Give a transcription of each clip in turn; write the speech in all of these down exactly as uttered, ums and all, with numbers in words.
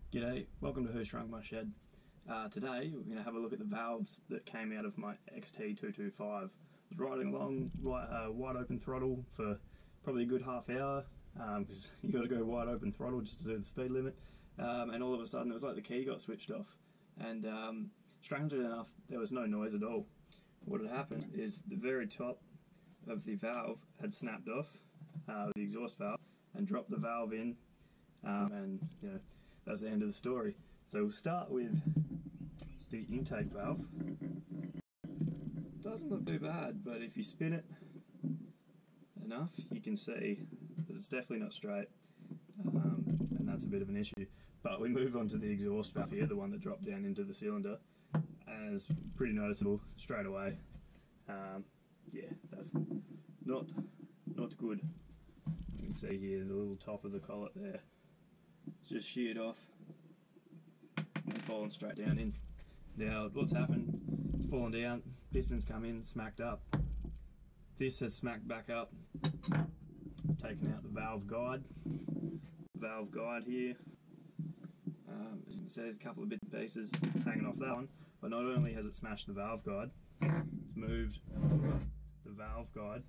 G'day, welcome to Who Shrunk My Shed. Uh, today we're going to have a look at the valves that came out of my X T two twenty-five. I was riding along right, uh, wide open throttle for probably a good half hour because um, you got to go wide open throttle just to do the speed limit, um, and all of a sudden it was like the key got switched off, and um, strangely enough there was no noise at all. What had happened is the very top of the valve had snapped off, uh, the exhaust valve, and dropped the valve in, um, and you know, that's the end of the story. So we'll start with the intake valve. Doesn't look too bad, but if you spin it enough, you can see that it's definitely not straight, um, and that's a bit of an issue. But we move on to the exhaust valve here, the one that dropped down into the cylinder, and it's pretty noticeable straight away. Um, yeah, that's not not good. You can see here the little top of the collet there. It's just sheared off and fallen straight down in. Now what's happened, it's fallen down, pistons come in, smacked up. This has smacked back up, taken out the valve guide. Valve guide here. Um, as you can see, there's a couple of bits and pieces hanging off that one, but not only has it smashed the valve guide, it's moved the valve guide.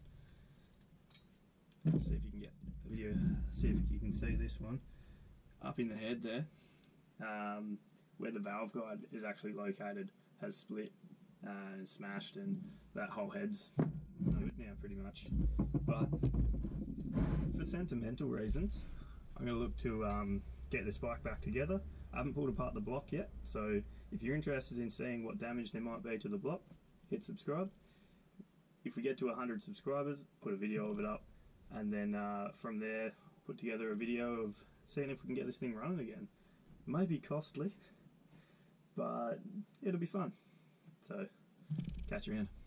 See if you can get a video, see if you can see this one up in the head there, um, where the valve guide is actually located, has split uh, and smashed, and that whole head's moved now pretty much. But for sentimental reasons, I'm going to look to um, get this bike back together. I haven't pulled apart the block yet, so if you're interested in seeing what damage there might be to the block, hit subscribe. If we get to one hundred subscribers, put a video of it up, and then uh, from there put together a video of seeing if we can get this thing running again. It may be costly, but it'll be fun. So, catch you around.